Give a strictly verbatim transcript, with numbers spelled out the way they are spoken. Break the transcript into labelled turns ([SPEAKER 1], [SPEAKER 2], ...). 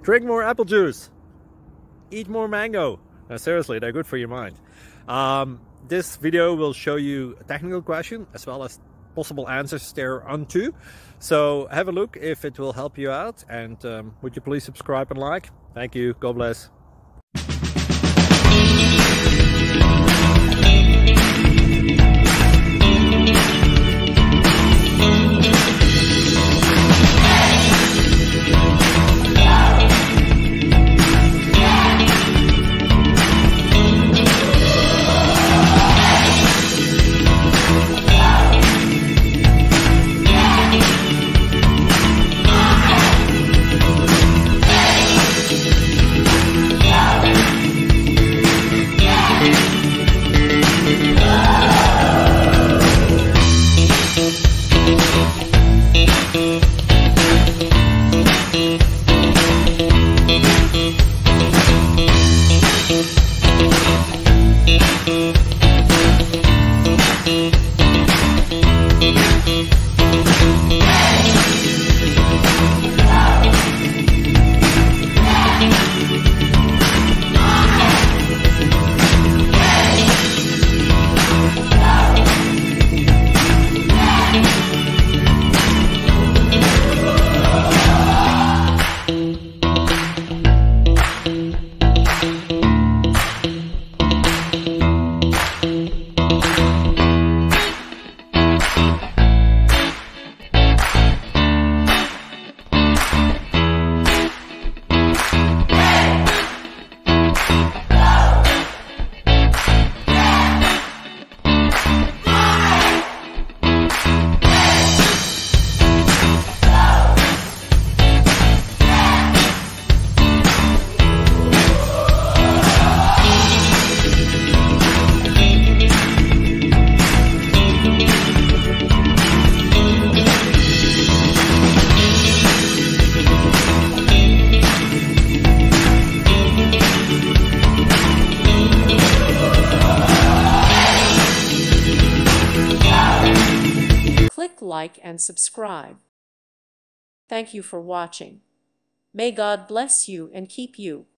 [SPEAKER 1] Drink more apple juice. Eat more mango. No, seriously, they're good for your mind. Um, this video will show you a technical question as well as possible answers thereunto. So have a look if it will help you out, and um, would you please subscribe and like? Thank you. God bless.
[SPEAKER 2] Click like and subscribe. Thank you for watching. May God bless you and keep you.